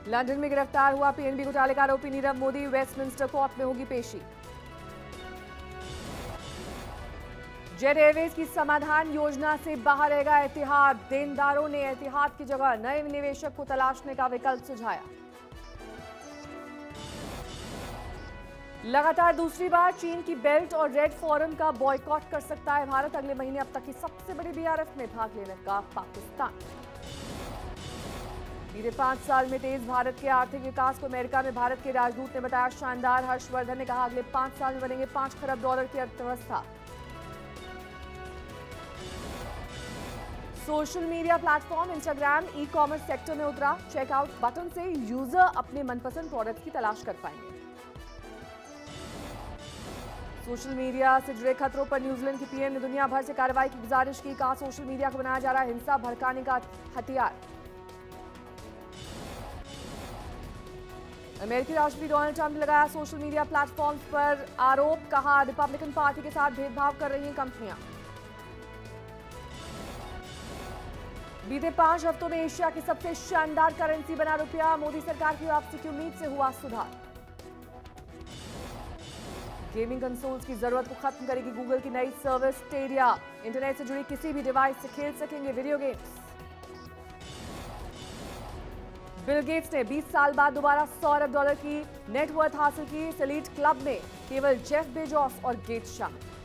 London में गिरफ्तार हुआ पीएनबी घोटाले का आरोपी नीरव मोदी, वेस्टमिंस्टर कोर्ट में होगी पेशी। जेट एयरवेज की समाधान योजना से बाहर रहेगा एतिहाद, देनदारों ने एतिहाद की जगह नए निवेशक को तलाशने का विकल्प सुझाया। लगातार दूसरी बार चीन की बेल्ट और रेड फोरम का बॉयकॉट कर सकता है भारत। अगले महीने अब तक की सबसे बड़ी बीआरएफ में भाग लेने का पाकिस्तान। बीते 5 साल में तेज भारत के आर्थिक विकास को अमेरिका में भारत के राजदूत ने बताया शानदार। हर्षवर्धन ने कहा अगले 5 साल में बनेंगे $5 खरब की अर्थव्यवस्था। Social media platform Instagram e commerce sector में उतरा। चेकआउट बटन से यूजर अपने मनपसंद प्रोडक्ट की तलाश कर पाएंगे। सोशल मीडिया से जुड़े खतरों पर न्यूजीलैंड की पीएम ने दुनिया भर से कार्रवाई की गुजारिश की। कहा सोशल मीडिया को बनाया जा रहा है हिंसा भड़काने का हथियार। अमेरिकी राष्ट्रपति डोनाल्ड ट्रंप ने लगाया सोशल मीडिया प्लेटफॉर्म्स पर आरोप। कहा रिपब्लिकन पार्टी के साथ भेदभाव कर रही हैं कंपनियां। बीते 5 हफ्तों में एशिया की सबसे शानदार करेंसी बना रुपया। मोदी सरकार की वापसी की उम्मीद से हुआ सुधार। गेमिंग कंसोल्स की जरूरत को खत्म करेगी गूगल की नई सर्विस स्टेडिया। इंटरनेट से जुड़ी किसी भी डिवाइस से खेल सकेंगे वीडियो गेम्स। बिल गेट्स ने 20 साल बाद दोबारा $100 अरब की नेटवर्थ हासिल की। इस एलीट क्लब में केवल जेफ बेजोस और गेट्स शामिल।